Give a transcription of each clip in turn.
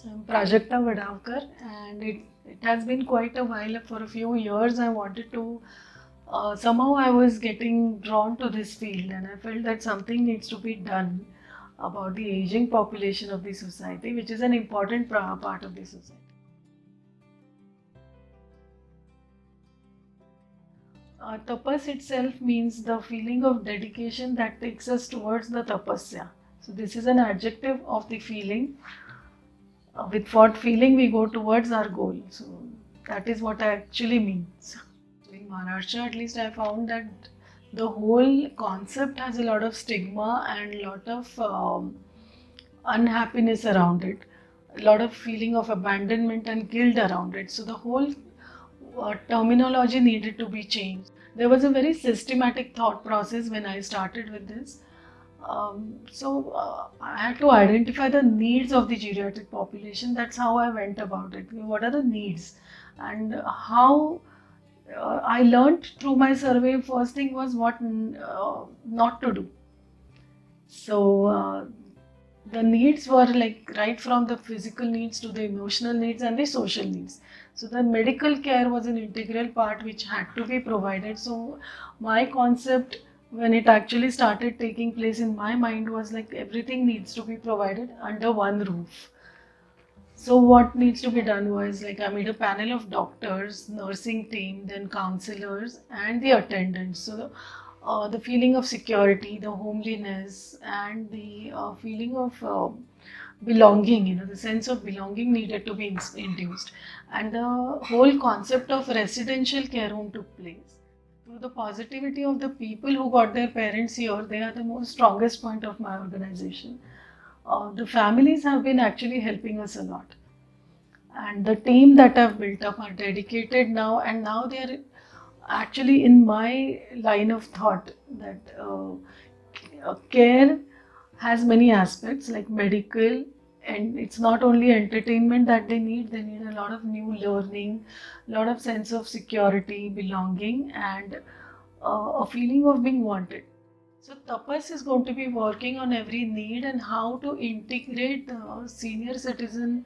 I'm Prajakta Wadhavkar, and it has been quite a while. For a few years, I wanted to. Somehow, I was getting drawn to this field, and I felt that something needs to be done about the aging population of the society, which is an important part of the society. Tapas itself means the feeling of dedication that takes us towards the tapasya. So, this is an adjective of the feeling. With what feeling we go towards our goal. So that is what I actually means. In Maharashtra, at least I found that the whole concept has a lot of stigma and a lot of unhappiness around it, a lot of feeling of abandonment and guilt around it. So the whole terminology needed to be changed. There was a very systematic thought process when I started with this. I had to identify the needs of the geriatric population. That's how I went about it. What are the needs? And how I learned through my survey, first thing was what not to do. So the needs were like right from the physical needs to the emotional needs and the social needs. So the medical care was an integral part which had to be provided. So my concept when it actually started taking place in my mind was like everything needs to be provided under one roof. So what needs to be done was like I made a panel of doctors, nursing team, then counselors and the attendants. So the feeling of security, the homeliness and the feeling of belonging, the sense of belonging needed to be induced. And the whole concept of residential care home took place. Through the positivity of the people who got their parents here, they are the most strongest point of my organization. The families have been actually helping us a lot. And the team that I've built up are dedicated now, and now they are actually in my line of thought that care has many aspects like medical, and it's not only entertainment that they need a lot of new learning, a lot of sense of security, belonging and a feeling of being wanted. So Tapas is going to be working on every need and how to integrate the senior citizen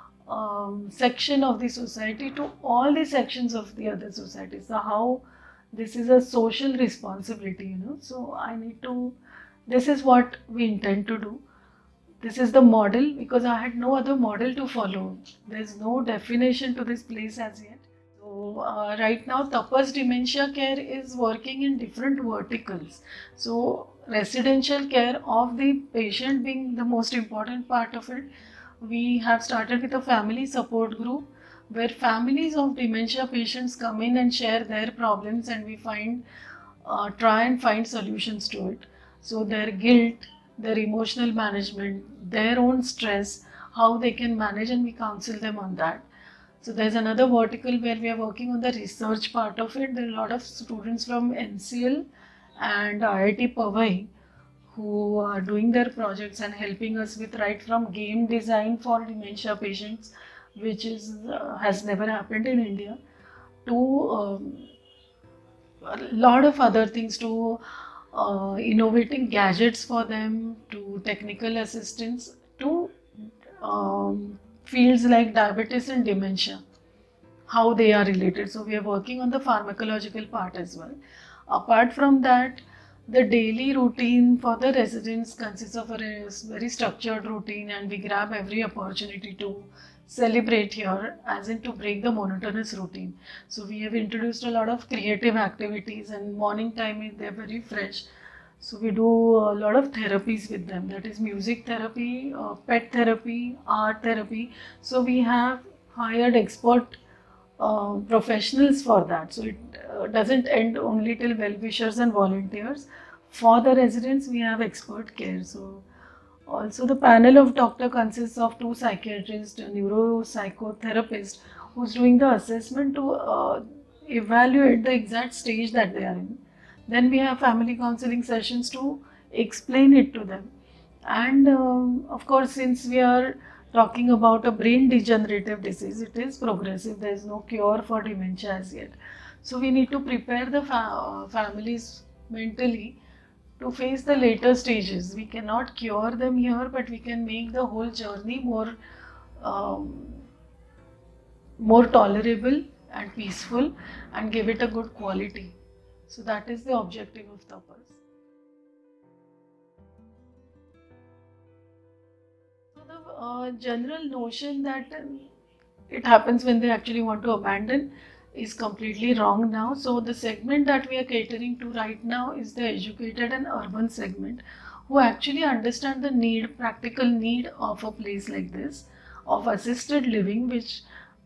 section of the society to all the sections of the other society. So how this is a social responsibility, So this is what we intend to do. This is the model because I had no other model to follow. There's no definition to this place as yet. So right now Tapas dementia care is working in different verticals. So residential care of the patient being the most important part of it. We have started with a family support group where families of dementia patients come in and share their problems and we try and find solutions to it. So their guilt, their emotional management, their own stress, how they can manage, and we counsel them on that. So there's another vertical where we are working on the research part of it. There are a lot of students from NCL and IIT Powai who are doing their projects and helping us with right from game design for dementia patients, which has never happened in India, to a lot of other things, to innovating gadgets for them, to technical assistance, to fields like diabetes and dementia, how they are related. So we are working on the pharmacological part as well. Apart from that, the daily routine for the residents consists of a very structured routine, and we grab every opportunity to celebrate here, as in to break the monotonous routine. So we have introduced a lot of creative activities, and morning time they're very fresh. So we do a lot of therapies with them, that is music therapy, pet therapy, art therapy. So we have hired expert professionals for that. So it doesn't end only till well-wishers and volunteers. For the residents, we have expert care. So also the panel of doctor consists of 2 psychiatrists, a neuropsychotherapist who's doing the assessment to evaluate the exact stage that they are in. Then we have family counseling sessions to explain it to them. And of course, since we are talking about a brain degenerative disease, it is progressive. There is no cure for dementia as yet. So we need to prepare the families mentally to face the later stages. We cannot cure them here, but we can make the whole journey more um, more tolerable and peaceful, and give it a good quality. So that is the objective of Tapas. So the general notion that it happens when they actually want to abandon is completely wrong now. So the segment that we are catering to right now is the educated and urban segment, who actually understand the need, practical need of a place like this, of assisted living, which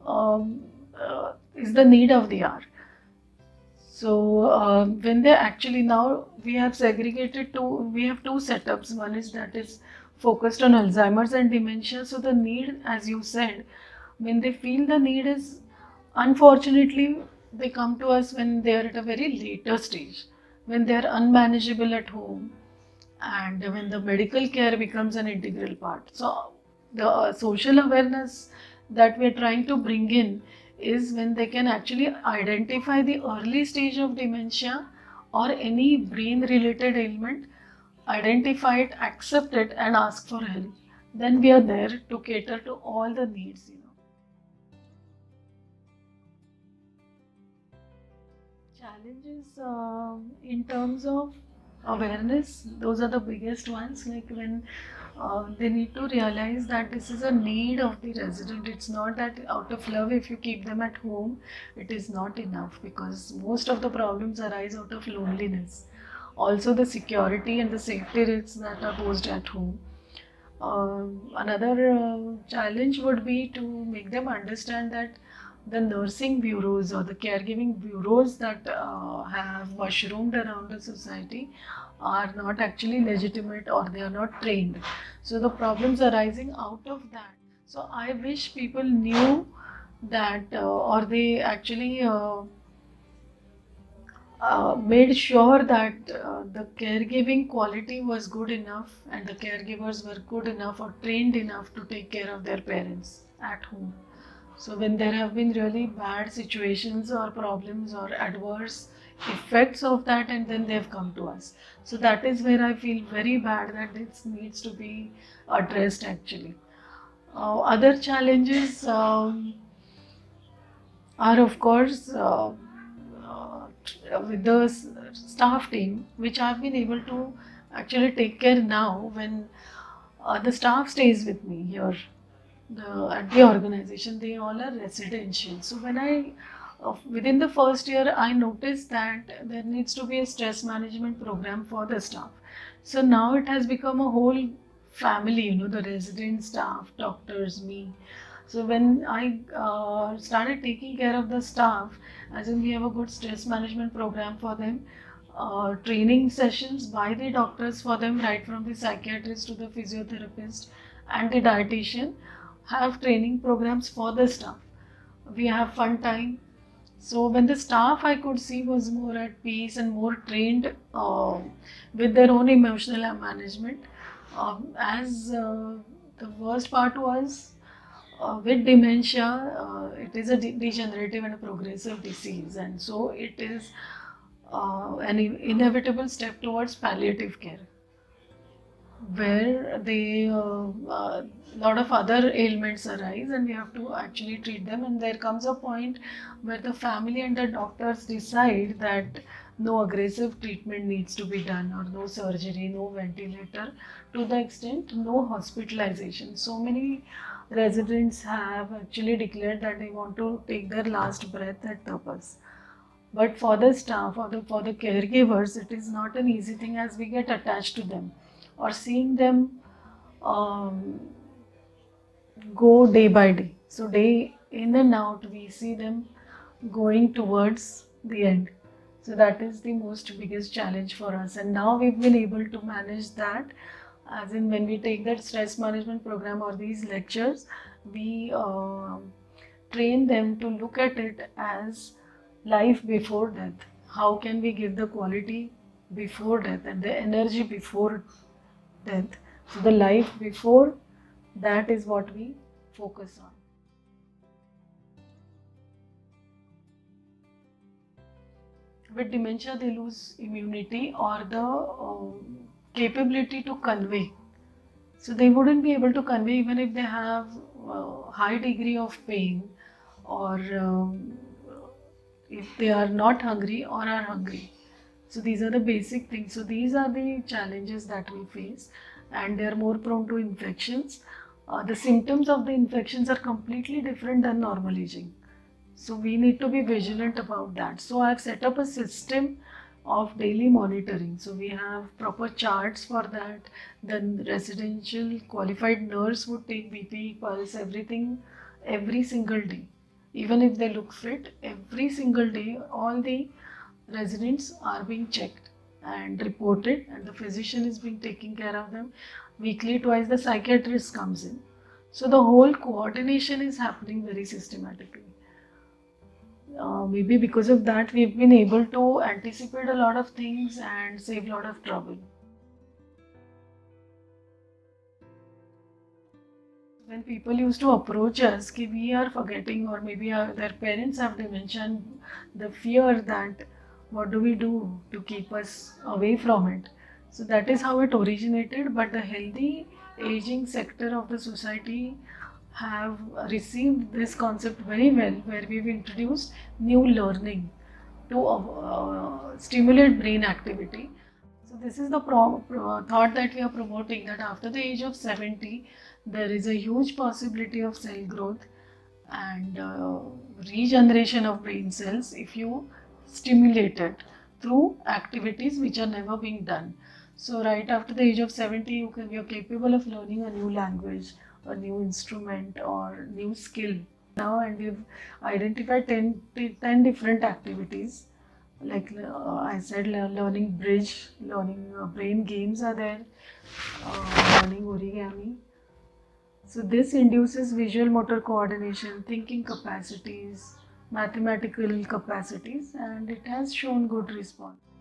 is the need of the hour. So when they actually, now we have segregated we have two setups. One is that is focused on Alzheimer's and dementia. So the need, as you said, when they feel the need is, unfortunately, they come to us when they are at a very later stage, when they are unmanageable at home, and when the medical care becomes an integral part. So the social awareness that we are trying to bring in is when they can actually identify the early stage of dementia or any brain related ailment, identify it, accept it, and ask for help. Then we are there to cater to all the needs, Challenges in terms of awareness, those are the biggest ones. Like when they need to realize that this is a need of the resident. It's not that out of love, if you keep them at home, it is not enough, because most of the problems arise out of loneliness. Also, the security and the safety risks that are posed at home. Another challenge would be to make them understand that the nursing bureaus or the caregiving bureaus that have mushroomed around the society are not actually legitimate, or they are not trained. So the problems arising out of that. So I wish people knew that, or they actually made sure that the caregiving quality was good enough and the caregivers were good enough or trained enough to take care of their parents at home. So when there have been really bad situations or problems or adverse effects of that, and then they've come to us. So that is where I feel very bad that this needs to be addressed actually. Other challenges are of course with the staff team, which I've been able to actually take care now when the staff stays with me here at the organization. They all are residential. So when within the first year, I noticed that there needs to be a stress management program for the staff. So now it has become a whole family, the resident staff, doctors, me. So when I started taking care of the staff, as in we have a good stress management program for them, training sessions by the doctors for them, right from the psychiatrist to the physiotherapist and the dietitian, have training programs for the staff. We have fun time. So when the staff, I could see, was more at peace and more trained with their own emotional management. As the worst part was, with dementia, it is a degenerative and a progressive disease, and so it is an inevitable step towards palliative care, where they lot of other ailments arise and we have to actually treat them, and there comes a point where the family and the doctors decide that no aggressive treatment needs to be done, or no surgery, no ventilator, to the extent no hospitalization. So many residents have actually declared that they want to take their last breath at Tapas. But for the staff or for the caregivers, it is not an easy thing, as we get attached to them, or seeing them go day by day. So day in and out, we see them going towards the end. So that is the most biggest challenge for us. And now we've been able to manage that, as in when we take that stress management program or these lectures, we train them to look at it as life before death. How can we give the quality before death and the energy before death? So the life before, that is what we focus on. With dementia, they lose immunity or the capability to convey. So they wouldn't be able to convey even if they have high degree of pain, or if they are not hungry or are hungry. So these are the basic things. So these are the challenges that we face, and they are more prone to infections. The symptoms of the infections are completely different than normal aging. So we need to be vigilant about that. So I've set up a system of daily monitoring. So we have proper charts for that. Then residential qualified nurse would take BP, pulse, everything every single day. Even if they look fit, every single day all the residents are being checked and reported, and the physician is being taking care of them. Weekly twice the psychiatrist comes in. So the whole coordination is happening very systematically. Maybe because of that we've been able to anticipate a lot of things and save a lot of trouble. When people used to approach us कि we are forgetting, or maybe their parents have dementia, and the fear that what do we do to keep us away from it. So that is how it originated. But the healthy aging sector of the society have received this concept very well, where we've introduced new learning to stimulate brain activity. So this is the thought that we are promoting, that after the age of 70, there is a huge possibility of cell growth and regeneration of brain cells if you stimulate it through activities which are never being done. So right after the age of 70, you're capable of learning a new language, a new instrument, or new skill. Now, and we've identified 10 different activities. Like I said, learning bridge, learning brain games are there, learning origami. So this induces visual motor coordination, thinking capacities, mathematical capacities, and it has shown good response.